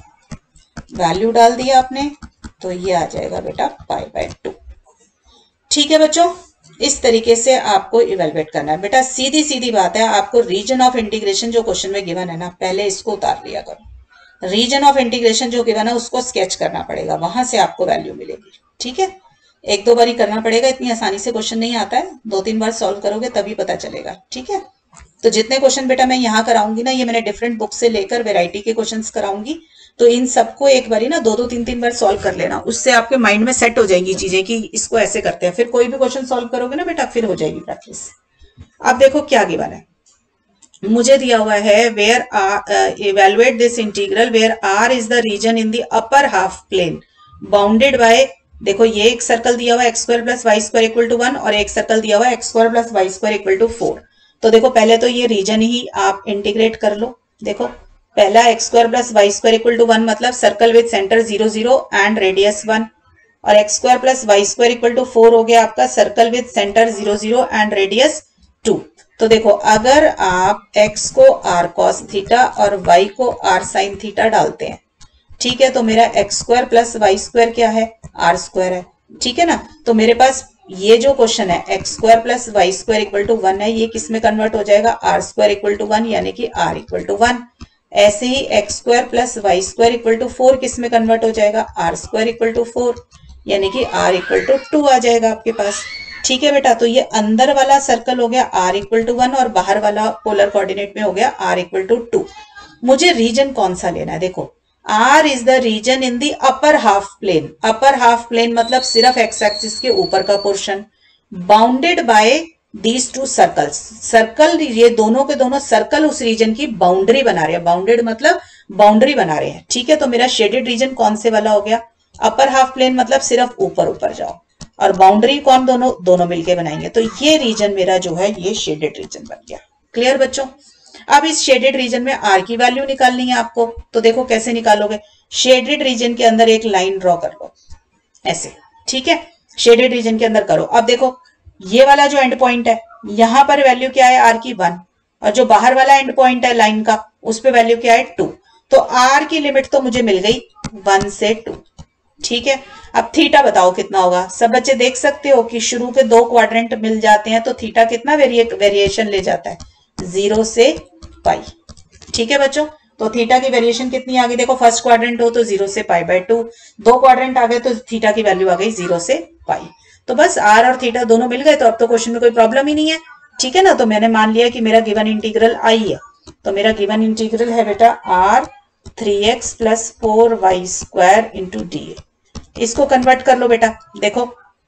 वैल्यू डाल दिया आपने तो ये आ जाएगा बेटा π/2। ठीक है बच्चों, इस तरीके से आपको इवेलुएट करना है बेटा। सीधी सीधी बात है, आपको रीजन ऑफ इंटीग्रेशन जो क्वेश्चन में गिवन है ना, पहले इसको उतार लिया करो। रीजन ऑफ इंटीग्रेशन जो गिवन है उसको स्केच करना पड़ेगा, वहां से आपको वैल्यू मिलेगी। ठीक है, 1-2 बार ही करना पड़ेगा, इतनी आसानी से क्वेश्चन नहीं आता है, 2-3 बार सॉल्व करोगे तभी पता चलेगा। ठीक है, तो जितने क्वेश्चन बेटा मैं यहाँ कराऊंगी ना, ये मैंने डिफरेंट बुक से लेकर वेराइटी के क्वेश्चंस कराऊंगी, तो इन सबको एक बार ही ना 2-2, 3-3 बार सॉल्व कर लेना, उससे आपके माइंड में सेट हो जाएंगी चीजें कि इसको ऐसे करते हैं। फिर कोई भी क्वेश्चन सॉल्व करोगे ना बेटा, फिर हो जाएगी प्रैक्टिस। अब देखो क्या गिवन है, मुझे दिया हुआ है where evaluate this integral where r is the region in the upper half plane bounded by, देखो ये एक सर्कल दिया हुआ है x² + y² = 1 और एक सर्कल दिया हुआ है x² + y² = 4। तो देखो पहले तो ये रीजन ही आप इंटीग्रेट कर लो। देखो पहला x² + y² = 1 मतलब circle with centre 0 0 and radius 1, और x² + y² = 4 हो गया आपका circle with centre 0 0 and radius 2। तो देखो अगर आप x को r cos थीटा और y को r sin थीटा डालते हैं, ठीक है, तो मेरा x² + y² क्या है, r² है। ठीक है ना, तो मेरे पास ये जो क्वेश्चन है x² + y² = 1 है, ये किस में कन्वर्ट हो जाएगा, r² = 1 यानी कि r = 1। ऐसे ही x² + y² = 4 किस में कन्वर्ट हो जाएगा, r² = 4 यानी कि r = 2 आ जाएगा आपके पास। ठीक है बेटा, तो ये अंदर वाला सर्कल हो गया r = 1 और बाहर वाला पोलर कोऑर्डिनेट में हो गया r = 2। मुझे रीजन कौन सा लेना है, देखो r is the region in the upper half plane, upper half plane मतलब सिर्फ x एक्सिस के ऊपर का portion, bounded by these 2 circles, circle ये दोनों के दोनों सर्कल उस रीजन की बाउंड्री बना रहे हैं, बाउंडेड मतलब बाउंड्री बना रहे हैं। ठीक है, तो मेरा शेडेड रीजन कौन से वाला हो गया, अपर हाफ प्लेन मतलब सिर्फ ऊपर ऊपर जाओ, और बाउंड्री कौन, दोनों मिलके बनाएंगे, तो ये रीजन मेरा जो है ये शेडेड रीजन बन गया। क्लियर बच्चों, अब इस शेडेड रीजन में r की वैल्यू निकालनी है आपको, तो देखो कैसे निकालोगे, शेडेड रीजन के अंदर एक लाइन ड्रॉ कर लो ऐसे। ठीक है, शेडेड रीजन के अंदर करो। अब देखो ये वाला जो एंड पॉइंट है, यहां पर वैल्यू क्या है r की 1, और जो बाहर वाला एंड पॉइंट है लाइन का उस पे वैल्यू क्या है 2, तो r की लिमिट तो मुझे मिल गई 1 से 2। ठीक है, अब थीटा बताओ कितना होगा, सब बच्चे देख सकते हो कि शुरू के 2 क्वाड्रेंट मिल जाते हैं, तो थीटा कितना वेरिएशन ले जाता है, 0 से π। ठीक है बच्चों, तो थीटा की वेरिएशन कितनी आ गई, देखो फर्स्ट क्वाड्रेंट हो तो 0 से π/2, 2 क्वाड्रेंट आ गए तो थीटा की वैल्यू आ गई 0 से π। तो बस r और थीटा दोनों मिल गए, तो अब तो क्वेश्चन में कोई प्रॉब्लम ही नहीं है। ठीक है ना, तो मैंने मान लिया कि मेरा गिवन इंटीग्रल i है, तो मेरा गिवन इंटीग्रल है बेटा r 3x + 4y² * dA। इसको कन्वर्ट कर लो बेटा, देखो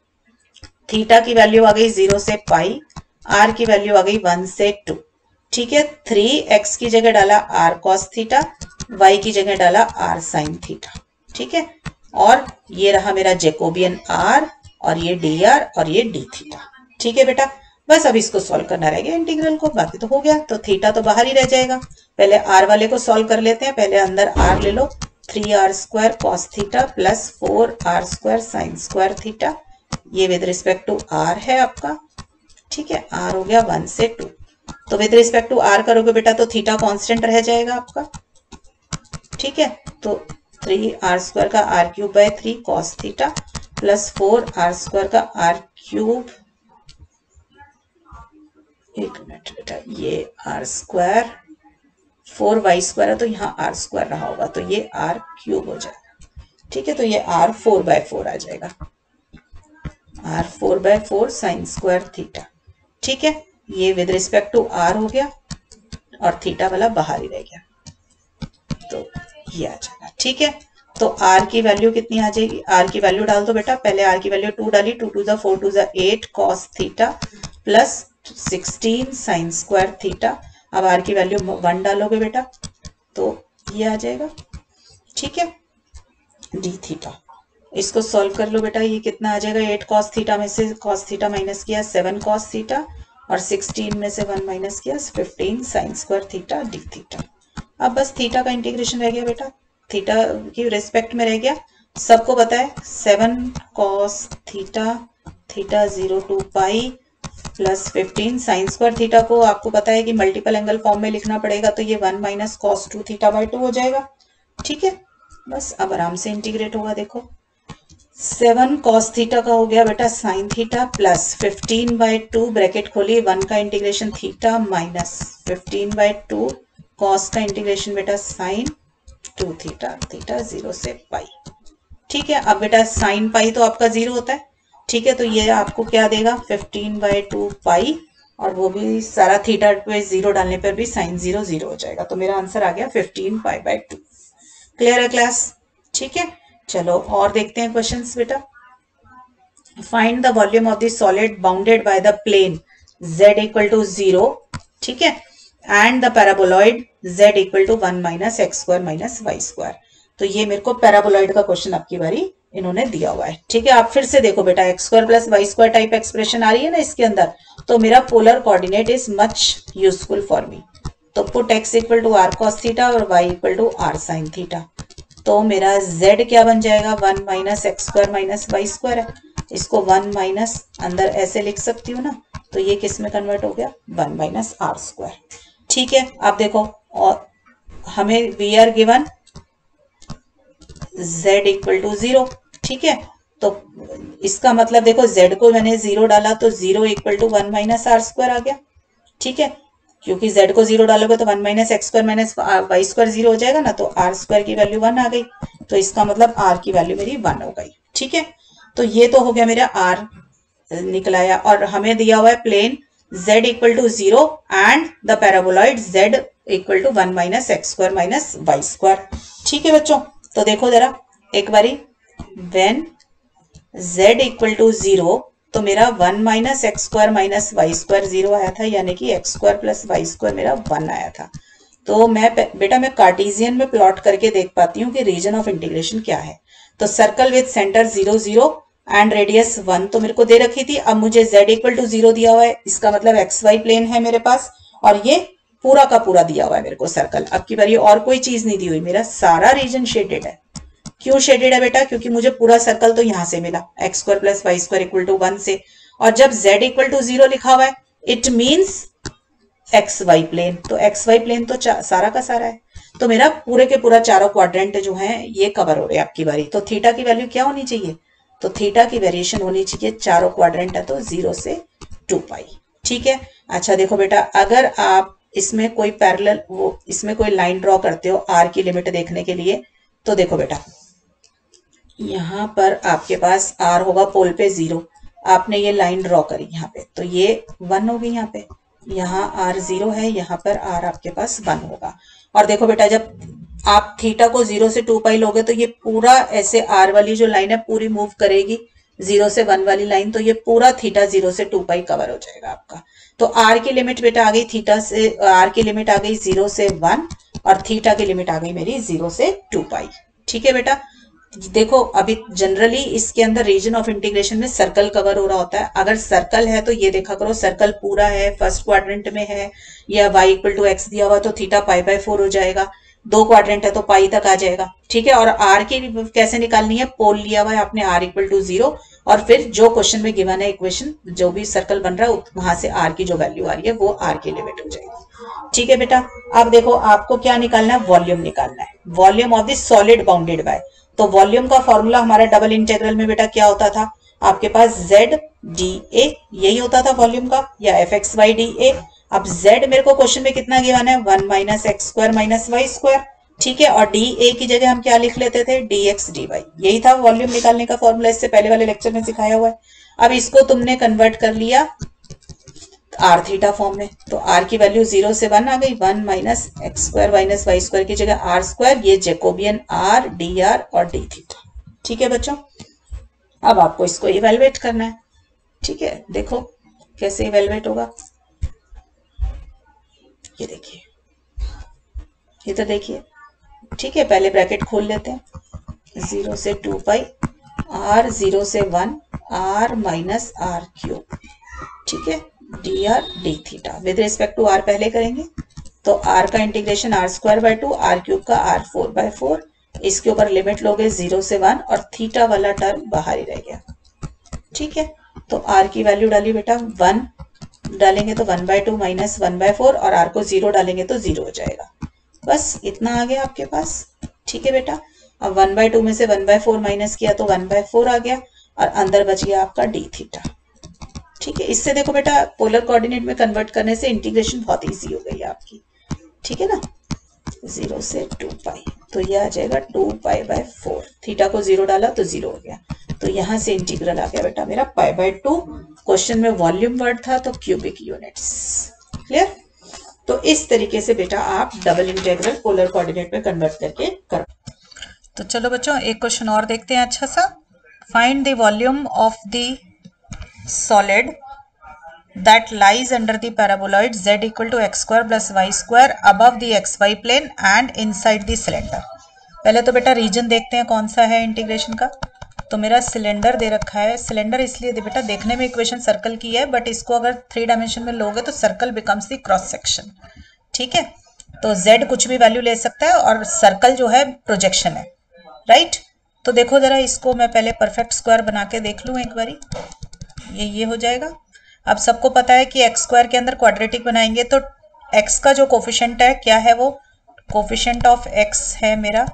थीटा की वैल्यू आ गई 0 से π, r की वैल्यू आ गई 1 से 2। ठीक है, 3x की जगह डाला r cos थीटा, y की जगह डाला r sin थीटा। ठीक है, और ये रहा मेरा जैकोबियन r और ये dr और ये d थीटा। ठीक है बेटा, बस अब इसको सॉल्व करना रह गया इंटीग्रल को, बाकी तो हो गया। तो थीटा तो बाहर ही रह जाएगा, पहले r वाले को सॉल्व कर लेते हैं, पहले अंदर r ले लो, 3r² cos theta plus 4r² sin square theta, ये विद रिस्पेक्ट टू r है आपका, ठीक है। r हो गया 1 से 2, तो विद रिस्पेक्ट टू r करोगे बेटा तो थीटा कांस्टेंट रह जाएगा आपका, ठीक है। तो 3r² का r³ / 3 cos theta plus 4r² का r³, एक मिनट बेटा, ये r², 4y² है तो यहाँ r² रहा होगा, तो ये r³ हो जाएगा, ठीक है। तो ये r4/4 आ जाएगा, r4/4 sin स्क्वायर थीटा, ठीक है। ये विद रिस्पेक्ट टू r हो गया और थीटा वाला बाहर ही रह गया, तो ये आ जाएगा, ठीक है। तो r की वैल्यू कितनी आ जाएगी, r की वैल्यू डाल दो बेटा, पहले r की वैल्यू 2 डाली, 2 2 4 2 8 cos theta plus 16 sin square theta. अब r की वैल्यू 1 डालोगे बेटा तो ये आ जाएगा, ठीक है, d थीटा। इसको सॉल्व कर लो बेटा, ये कितना आ जाएगा, 8 cos थीटा में से cos थीटा माइनस किया 7 cos थीटा और 16 में से 1 माइनस किया 15 sin square theta d theta. अब बस थीटा का इंटीग्रेशन रह गया बेटा, थीटा की रिस्पेक्ट में रह गया, सबको पता है 7 cos theta, theta 0 to pi plus 15 sin square theta को आपको पता है कि मल्टीपल एंगल फॉर्म में लिखना पड़ेगा, तो ये 1 माइनस cos 2 थीटा/2 हो जाएगा, ठीक है। बस अब आराम से इंटीग्रेट होगा, देखो 7 cos थीटा का हो गया बेटा sin थीटा प्लस 15/2 ब्रैकेट खोली, 1 का इंटीग्रेशन थीटा माइनस 15/2 cos का इंटीग्रेशन बेटा sin 2 थीटा, थीटा 0 से पाई, ठीक है। अब बेटा sin पाई तो आपका 0 होता है, ठीक है, तो ये आपको क्या देगा 15/2 पाई, और वो भी सारा थीटा पे 0 डालने पर भी sin 0 0 हो जाएगा, तो मेरा आंसर आ गया 15π/2। क्लियर है क्लास, ठीक है। चलो और देखते हैं क्वेश्चंस बेटा। Find the volume of the solid bounded by the plane z = 0, ठीक है, and the paraboloid z = 1 - x² - y²। तो ये मेरे को पैराबोलॉइड का क्वेश्चन आपकी बारी इन्होंने दिया हुआ है, ठीक है। आप फिर से देखो बेटा, x² + y² टाइप एक्सप्रेशन आ रही है ना इसके अंदर, तो मेरा polar coordinate is much useful for me. तो put x = r cos theta और y = r sin थीटा, तो मेरा z क्या बन जाएगा 1 - x² - y² है, इसको 1 - अंदर ऐसे लिख सकती हूँ ना, तो ये किस में कन्वर्ट हो गया 1 - r², ठीक है। अब देखो, और हमें वी आर गिवन z = 0, ठीक है, तो इसका मतलब देखो z को मैंने 0 डाला तो 0 = 1 - r² आ गया, ठीक है, क्योंकि z को 0 डालोगे तो 1 - x² - y² 0 हो जाएगा ना, तो r² की वैल्यू 1 आ गई, तो इसका मतलब r की वैल्यू मेरी 1 हो गई, ठीक है। तो ये तो हो गया मेरा r निकलाया, और हमें दिया हुआ है plane z = 0 and the paraboloid z = 1 - x² - y², ठीक है बच्चों। तो देखो जरा एक बारी, व्हेन z = 0 तो मेरा 1 - x² - y² 0 आया था, यानी कि x² + y² मेरा 1 आया था। तो मैं कार्टेशियन में प्लॉट करके देख पाती हूँ कि रीजन ऑफ इंटीग्रेशन क्या है। तो circle with centre 0 0 and radius 1 तो मेरे को दे रखी थी, अब मुझे z = 0 दिया हुआ है, इसका मतलब xy प्लेन है मेरे पास, और ये पूरा का पूरा दिया हुआ है मेरे को सर्कल। अब की बारी और कोई चीज नहीं दी हुई, मेरा सारा रीजन शेडेड है। क्यों शेडेड है बेटा, क्योंकि मुझे पूरा सर्कल तो यहां से मिला x² + y² = 1 से, और जब z = 0 लिखा हुआ है इट मींस xy प्लेन, तो xy प्लेन तो सारा का सारा है, तो मेरा पूरे के पूरा चारों क्वाड्रेंट जो है ये कवर हो रहे हैं आपकी बारी। तो थीटा की वैल्यू क्या होनी चाहिए, तो थीटा की वेरिएशन होनी चाहिए, चारों क्वाड्रेंट है तो 0 से 2 पाई, ठीक है। अच्छा देखो बेटा, अगर आप इसमें कोई पैरेलल इसमें कोई लाइन ड्रॉ करते हो r की लिमिट देखने के लिए, तो देखो बेटा यहाँ पर आपके पास r होगा पोल पे 0, आपने ये लाइन ड्रॉ करी यहाँ पे, तो ये 1 होगी यहाँ पे, यहाँ r 0 है, यहाँ पर r आपके पास 1 होगा। और देखो बेटा, जब आप थीटा को 0 से 2 पाई लोगे तो ये पूरा ऐसे r वाली जो लाइन है पूरी मूव करेगी 0 से 1 वाली लाइन, तो ये पूरा थीटा 0 से 2 पाई कवर हो जाएगा आपका। तो r की लिमिट बेटा आ गई थीटा से, r की लिमिट आ गई 0 से 1 और थीटा की लिमिट आ गई मेरी 0 से 2 पाई, ठीक है बेटा। देखो अभी जनरली इसके अंदर रीजन ऑफ इंटीग्रेशन में सर्कल कवर हो रहा होता है, अगर सर्कल है तो ये देखा करो सर्कल पूरा है, फर्स्ट क्वाड्रेंट में है, या y = x दिया हुआ तो थीटा π/4 हो जाएगा, 2 क्वाड्रेंट है तो पाई तक आ जाएगा, ठीक है। और आर की कैसे निकालनी है, पोल लिया हुआ है आपने आर इक्वल टू 0, और फिर जो क्वेश्चन में गिवन है इक्वेशन, जो भी सर्कल बन रहा है वहां से आर की जो वैल्यू आ रही है वो आर की लिमिट हो जाएगी, ठीक है बेटा। अब देखो आपको क्या निकालना है, वॉल्यूम निकालना है, volume of the solid bounded by. तो वॉल्यूम का फॉर्मूला हमारा डबल इंटीग्रल में बेटा क्या होता था, आपके पास z dA यही होता था वॉल्यूम का, या fxy dA। अब z मेरे को क्वेश्चन में कितना गिवन है, 1 minus x square minus y square, ठीक है। और dA की जगह हम क्या लिख लेते थे, dx dy, यही था वॉल्यूम निकालने का फॉर्मूला, इससे पहले वाले लेक्चर में सिखाया हुआ है। अब इसको तुमने कन्वर्ट कर लिया आर थीटा फॉर्म में, तो आर की वैल्यू 0 से 1 आ गई, 1 minus x square minus y square की जगह आर स्क्वायर, ये जैकोबियन आर डी आर और डी थीटा, ठीक है बच्चों। अब आपको इसको इवेलुएट करना है, ठीक है। देखो कैसे इवेलुएट होगा, ये देखिए, ये तो देखिए, ठीक है। पहले ब्रैकेट खोल लेते हैं, 0 से 2 पाई आर 0 से 1 आर माइनस आर क्यूब, ठीक है, d r d theta. With respect to r पहले करेंगे, तो आर का integration r square by 2, r cube का आर 4 बाय 4, इसके ऊपर लिमिट लोगे 0 से 1 और थीटा वाला टर्म बाहर ही रह गया, ठीक है। तो आर की वैल्यू डाली बेटा 1 डालेंगे तो 1 बाय 2 माइनस 1 बाय 4, और आर को 0 डालेंगे तो 0 हो जाएगा, बस इतना आ गया आपके पास, ठीक है बेटा। अब 1 बाय 2 में से 1 बाय 4 माइनस किया तो 1 बाय 4 आ गया, और अंदर बच गया आपका डी थीटा, ठीक है। इससे देखो बेटा पोलर कोऑर्डिनेट में कन्वर्ट करने से इंटीग्रेशन बहुत इजी हो गई आपकी, ठीक है ना। 0 से 2 पाई, तो ये आ जाएगा 2 पाई बाय 4, थीटा को 0 डाला तो 0 हो गया, तो यहां से इंटीग्रल आ गया बेटा मेरा पाई बाय 2। क्वेश्चन में वॉल्यूम वर्ड था तो क्यूबिक यूनिट्स, क्लियर। तो इस तरीके से बेटा आप डबल इंटीग्रल पोलर कोऑर्डिनेट में कन्वर्ट करके कर। तो चलो बच्चों एक क्वेश्चन और देखते हैं अच्छा सा। Find the volume of the solid that lies under the paraboloid z equal to x square plus y square above the xy plane and inside the cylinder। पहले तो बेटा रीजन देखते हैं कौन सा है इंटीग्रेशन का। तो मेरा सिलेंडर दे रखा है, सिलेंडर इसलिए बेटा देखने में इक्वेशन सर्कल की है, बट इसको अगर 3 डायमेंशन में लोगे तो circle becomes the cross section, ठीक है। तो z कुछ भी वैल्यू ले सकता है और सर्कल जो है प्रोजेक्शन है, राइट। तो देखो जरा इसको मैं पहले परफेक्ट स्क्वायर बना के देख लूँ एक बारी, ये हो जाएगा। अब सबको पता है कि एक्स स्क्वायर के अंदर क्वाड्रेटिक बनाएंगे तो एक्स का जो कोफिशिएंट है क्या है, वो कोफिशिएंट ऑफ एक्स है मेरा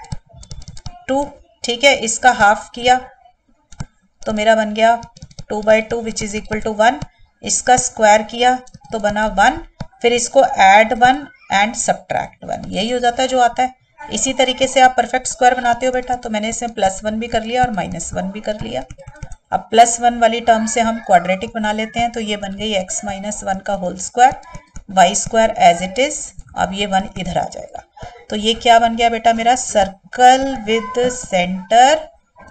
2, ठीक है। इसका हाफ किया तो मेरा बन गया 2 by 2 which is equal to 1, इसका स्क्वायर किया तो बना 1, फिर इसको ऐड 1 एंड सब्ट्रैक्ट 1, यही हो जाता है जो आता है। इसी तरीके से आप परफेक्ट स्क्वायर बनाते हो बेटा, तो मैंने इसमें +1 भी कर लिया और -1 भी कर लिया। अब +1 वाली टर्म से हम क्वाड्रेटिक बना लेते हैं, तो ये बन गई x माइनस 1 का whole square, y square as it is. अब ये 1 इधर आ जाएगा, तो ये क्या बन गया बेटा मेरा, circle with centre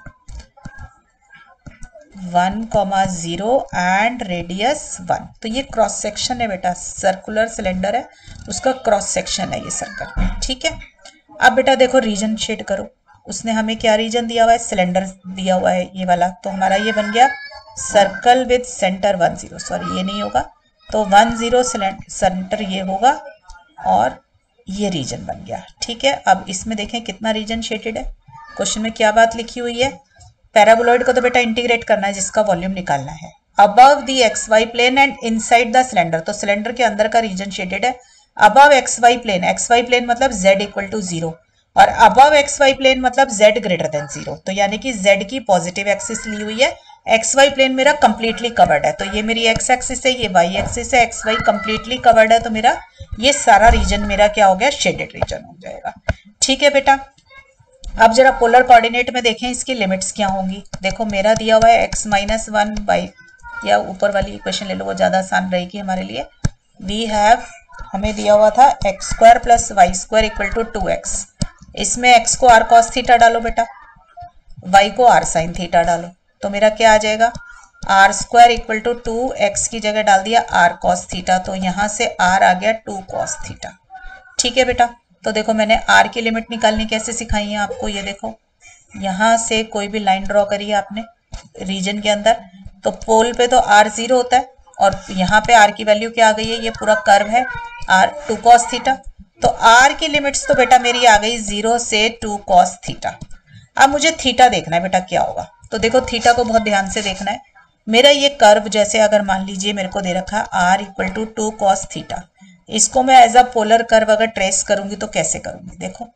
1,0 and radius 1। तो ये क्रॉस सेक्शन है बेटा, सर्कुलर सिलेंडर है उसका क्रॉस सेक्शन है ये सर्कल, ठीक है। अब बेटा देखो रीजन शेड करो, उसने हमें क्या रीजन दिया हुआ है, सिलेंडर दिया हुआ है ये वाला, तो हमारा ये बन गया सर्कल विद सेंटर 10, सॉरी ये नहीं होगा, तो 10 सेंटर ये होगा और ये रीजन बन गया, ठीक है। अब इसमें देखें कितना रीजन शेडेड है, क्वेश्चन में क्या बात लिखी हुई है, पैराबोलॉइड को तो बेटा इंटीग्रेट करना है जिसका वॉल्यूम निकालना है, above the x y plane and inside the cylinder, तो सिलेंडर के अंदर का रीजन शेडेड है। अबव एक्स वाई प्लेन मतलब z इक्वल टू 0, और अबव एक्स वाई प्लेन मतलब z ग्रेटर देन 0, तो यानी कि z की पॉजिटिव एक्सिस ली हुई है, एक्स वाई प्लेन मेरा कंप्लीटली कवर्ड है, तो ये मेरी एक्स एक्सिस है, ये वाई एक्सिस है, एक्स वाई कंप्लीटली कवर्ड है, तो मेरा ये सारा रीजन मेरा क्या हो गया, शेडेड रीजन हो जाएगा, ठीक है बेटा। अब जरा पोलर कोऑर्डिनेट में देखें इसकी लिमिट्स क्या होंगी। देखो मेरा दिया हुआ है x माइनस 1 बाई, या ऊपर वाली इक्वेशन ले लो वो ज़्यादा आसान रहेगी हमारे लिए। वी हैव, हमें दिया हुआ था x square plus y square equal to 2x, इसमें x को r cos थीटा डालो बेटा, y को r sin थीटा डालो, तो मेरा क्या आ जाएगा, r square equal to 2x की जगह डाल दिया r cos थीटा, तो यहाँ से r आ गया 2 cos थीटा, ठीक है बेटा। तो देखो मैंने r की लिमिट निकालनी कैसे सिखाई है आपको, ये देखो यहाँ से कोई भी लाइन ड्रॉ करी है आपने रीजन के अंदर, तो पोल पे तो r 0 होता है, और यहाँ पे r की वैल्यू क्या आ गई है, ये पूरा कर्व है r 2 cos थीटा, तो आर की लिमिट्स तो बेटा मेरी आ गई 0 से 2 कॉस थीटा। अब मुझे थीटा देखना है बेटा क्या होगा। तो देखो थीटा को बहुत ध्यान से देखना है। मेरा ये कर्व जैसे अगर मान लीजिए मेरे को दे रखा r equal to 2 cos theta, इसको मैं एज अ पोलर कर्व अगर ट्रेस करूंगी तो कैसे करूंगी। देखो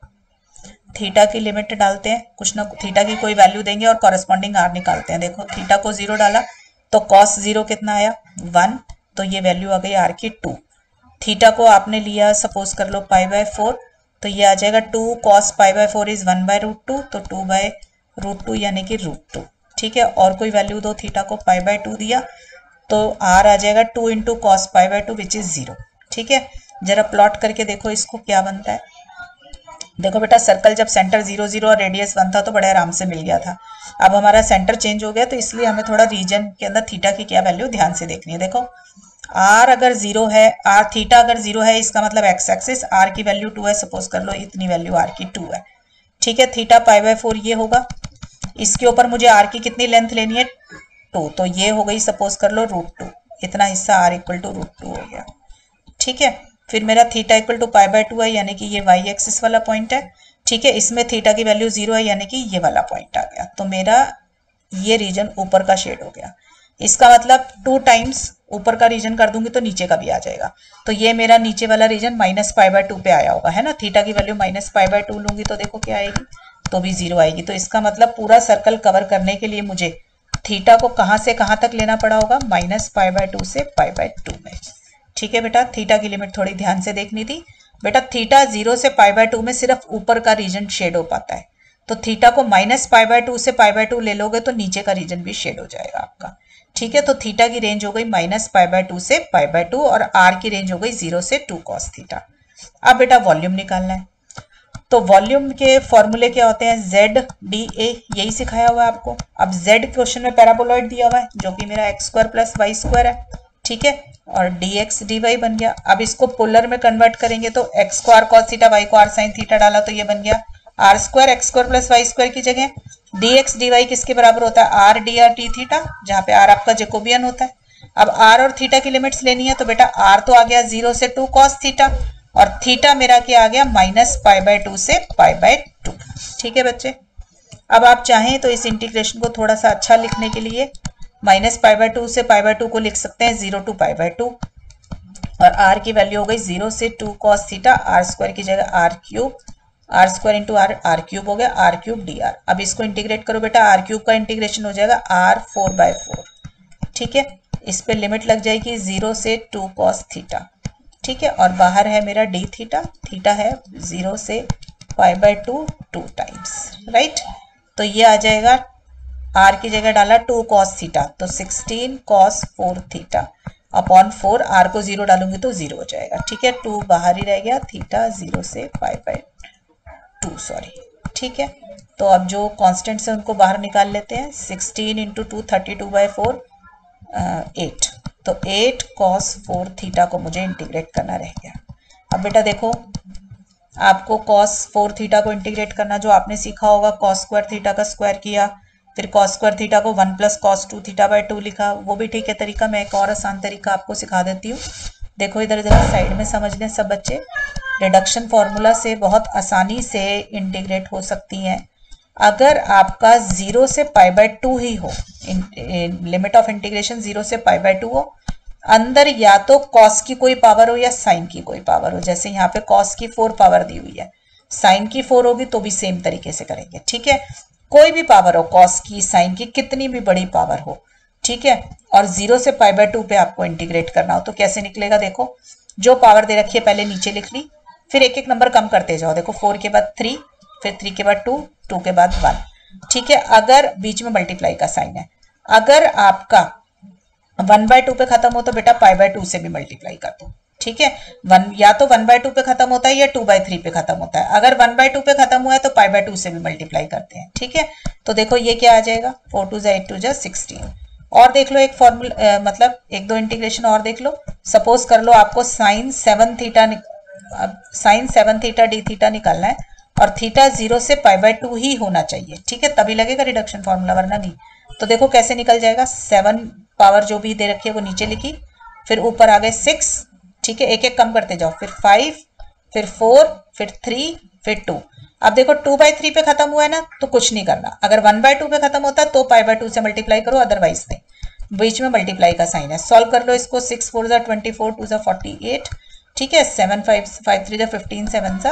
थीटा की लिमिट डालते हैं, कुछ ना थीटा की कोई वैल्यू देंगे और कॉरेस्पॉन्डिंग आर निकालते हैं। देखो थीटा को 0 डाला तो कॉस 0 कितना आया 1, तो ये वैल्यू आ गई आर की 2। थीटा को आपने लिया सपोज कर लो π/4, तो ये आ जाएगा 2 cos π/4 इज 1/√2, तो 2/√2 यानी कि √2। ठीक है, और कोई वैल्यू दो थीटा को π/2 दिया तो आर आ जाएगा 2 इंटू कॉस π/2 विच इज 0। ठीक है, जरा प्लॉट करके देखो इसको क्या बनता है। देखो बेटा सर्कल जब सेंटर 0 0 और रेडियस 1 था तो बड़े आराम से मिल गया था। अब हमारा सेंटर चेंज हो गया तो इसलिए हमें थोड़ा रीजन के अंदर थीटा की क्या वैल्यू ध्यान से देखनी है। देखो आर अगर 0 है, आर थीटा अगर 0 है इसका मतलब एक्स एक्सिस, आर की वैल्यू 2 है, सपोज कर लो इतनी वैल्यू आर की 2 है। ठीक है, थीटा π/4 ये होगा, इसके ऊपर मुझे आर की कितनी लेंथ लेनी है 2, तो ये हो गई सपोज कर लो √2, इतना हिस्सा आर इक्वल टू √2 हो गया। ठीक है, फिर मेरा थीटा इक्वल टू π/2 है यानी कि ये y एक्सिस वाला पॉइंट है। ठीक है, इसमें थीटा की वैल्यू 0 है यानी कि ये वाला पॉइंट आ गया, तो मेरा ये रीजन ऊपर का शेड हो गया। इसका मतलब 2 टाइम्स ऊपर का रीजन कर दूंगी तो नीचे का भी आ जाएगा, तो ये मेरा नीचे वाला रीजन -π/2 पे आया होगा, है ना। थीटा की वैल्यू -π/2 लूंगी तो देखो क्या आएगी, तो भी 0 आएगी। तो इसका मतलब पूरा सर्कल कवर करने के लिए मुझे थीटा को कहां से कहां तक लेना पड़ा होगा, -π/2 से π/2 में। ठीक है बेटा, थीटा की लिमिट थोड़ी ध्यान से देखनी थी। बेटा थीटा 0 से π/2 में सिर्फ ऊपर का रीजन शेड हो पाता है, तो थीटा को -π/2 से π/2 ले लोगे तो नीचे का रीजन भी शेड हो जाएगा आपका। ठीक है, तो थीटा की रेंज हो गई -π/2 से π/2 और आर की रेंज हो गई 0 से 2 cos थीटा। अब बेटा वॉल्यूम निकालना है, तो वॉल्यूम के फॉर्मूले क्या होते हैं, ZdA, यही सिखाया हुआ है आपको। अब Z क्वेश्चन में पैराबोलॉइड दिया हुआ है जो कि मेरा x² + y² है। ठीक है, और dx dy बन गया। अब इसको पोलर में कन्वर्ट करेंगे तो x को r cos थीटा, y को r sin थीटा डाला तो ये बन गया r² x² + y² की जगह dx dy किसके बराबर होता है, r dr t थीटा, जहां पे r आपका जैकोबियन होता है। अब r और थीटा की लिमिट्स लेनी है, तो बेटा r तो आ गया 0 से 2 cos थीटा और थीटा मेरा क्या आ गया -π/2 से π/2। ठीक है बच्चे, अब आप चाहें तो इस इंटीग्रेशन को थोड़ा सा अच्छा लिखने के लिए -π/2 से π/2 को लिख सकते हैं 0 to π/2 और r की वैल्यू हो गई 0 से 2 cos थीटा, r² की जगह r³ r² इंटू r³ हो गया r³ dr। अब इसको इंटीग्रेट करो बेटा, r³ का इंटीग्रेशन हो जाएगा r4/4। ठीक है, इस पे लिमिट लग जाएगी 0 से 2 cos थीटा। ठीक है, और बाहर है मेरा d थीटा, थीटा है 0 से π/2 2 टाइम्स, राइट। तो ये आ जाएगा, r की जगह डाला 2 cos थीटा तो 16 cos 4 थीटा अपॉन 4, r को 0 डालूंगी तो 0 हो जाएगा। ठीक है, 2 बाहर ही रह गया, थीटा 0 से π/2 सॉरी। ठीक है, तो अब जो कांस्टेंट्स है उनको बाहर निकाल लेते हैं। 16 इंटू 2 32/4 8, तो 8 cos 4 थीटा को मुझे इंटीग्रेट करना रह गया। अब बेटा देखो आपको cos 4 थीटा को इंटीग्रेट करना जो आपने सीखा होगा, cos² थीटा का स्क्वायर किया, फिर cos² थीटा को 1 + cos 2 थीटा/2 लिखा, वो भी ठीक है तरीका। मैं एक और आसान तरीका आपको सिखा देती हूँ। देखो इधर इधर साइड में समझ लें सब बच्चे, रिडक्शन फॉर्मूला से बहुत आसानी से इंटीग्रेट हो सकती हैं। अगर आपका 0 से π/2 ही हो, लिमिट ऑफ इंटीग्रेशन 0 से π/2 हो, अंदर या तो cos की कोई पावर हो या sin की कोई पावर हो। जैसे यहाँ पे cos की 4 पावर दी हुई है, sin की 4 होगी तो भी सेम तरीके से करेंगे। ठीक है, कोई भी पावर हो, cos की sin की कितनी भी बड़ी पावर हो, ठीक है, और 0 से π/2 पे आपको इंटीग्रेट करना हो तो कैसे निकलेगा। देखो जो पावर दे रखी है पहले नीचे लिख ली, फिर एक एक नंबर कम करते जाओ। देखो 4 के बाद 3, फिर 3 के बाद 2, 2 के बाद 1। ठीक है, अगर बीच में मल्टीप्लाई का साइन है, अगर आपका 1/2 पे खत्म हो तो बेटा π/2 से भी मल्टीप्लाई कर दो। ठीक है, या तो 1/2 पे खत्म होता है या 2/3 पे खत्म होता है। अगर 1/2 पे खत्म हुआ है तो π/2 से भी मल्टीप्लाई करते हैं। ठीक है, तो देखो ये क्या आ जाएगा, 4 2 8 2 16। और देख लो एक फॉर्मूला, मतलब एक दो इंटीग्रेशन और देख लो। सपोज कर लो आपको sin 7 थीटा d थीटा निकालना है और थीटा 0 से π/2 ही होना चाहिए। ठीक है, तभी लगेगा रिडक्शन फॉर्मूला, वरना नहीं। तो देखो कैसे निकल जाएगा, 7 पावर जो भी दे रखी है वो नीचे लिखी, फिर ऊपर आ गए 6। ठीक है, एक एक कम करते जाओ, फिर 5 फिर 4, फिर 3, फिर 2। अब देखो 2/3 पे खत्म हुआ है ना, तो कुछ नहीं करना। अगर 1/2 पे खत्म होता है तो π/2 से मल्टीप्लाई करो, अदरवाइज नहीं। बीच में मल्टीप्लाई का साइन है। सॉल्व कर लो इसको। 6 4 24, 2 48, ठीक है। 7 5 5 3 15, 7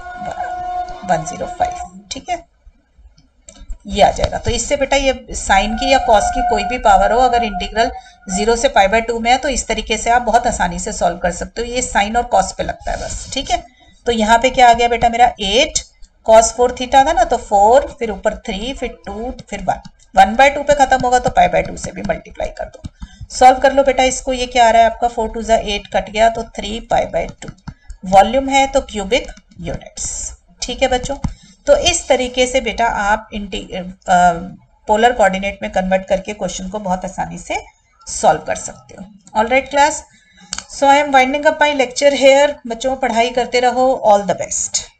105, ठीक है। ये आ जाएगा। तो इससे बेटा ये साइन की या कॉस की कोई भी पावर हो, अगर इंटीग्रल 0 से π/2 में है तो इस तरीके से आप बहुत आसानी से सॉल्व कर सकते हो। ये साइन और कॉस पे लगता है बस, ठीक है। तो यहाँ पे क्या आ गया बेटा मेरा 8 cos 4 थीटा था ना, तो 4, फिर ऊपर 3, फिर 2, फिर 1। 1/2 पे खत्म होगा तो π/2 से भी मल्टीप्लाई कर दो। सॉल्व कर लो बेटा इसको। ये क्या आ रहा है आपका 4 2 8 कट गया तो 3 π/2। वॉल्यूम है तो क्यूबिक यूनिट्स, ठीक है बच्चों। तो इस तरीके से बेटा आप पोलर कोऑर्डिनेट में कन्वर्ट करके क्वेश्चन को बहुत आसानी से सॉल्व कर सकते हो। All right class, so I am winding up my lecture here. बच्चों पढ़ाई करते रहो। All the best.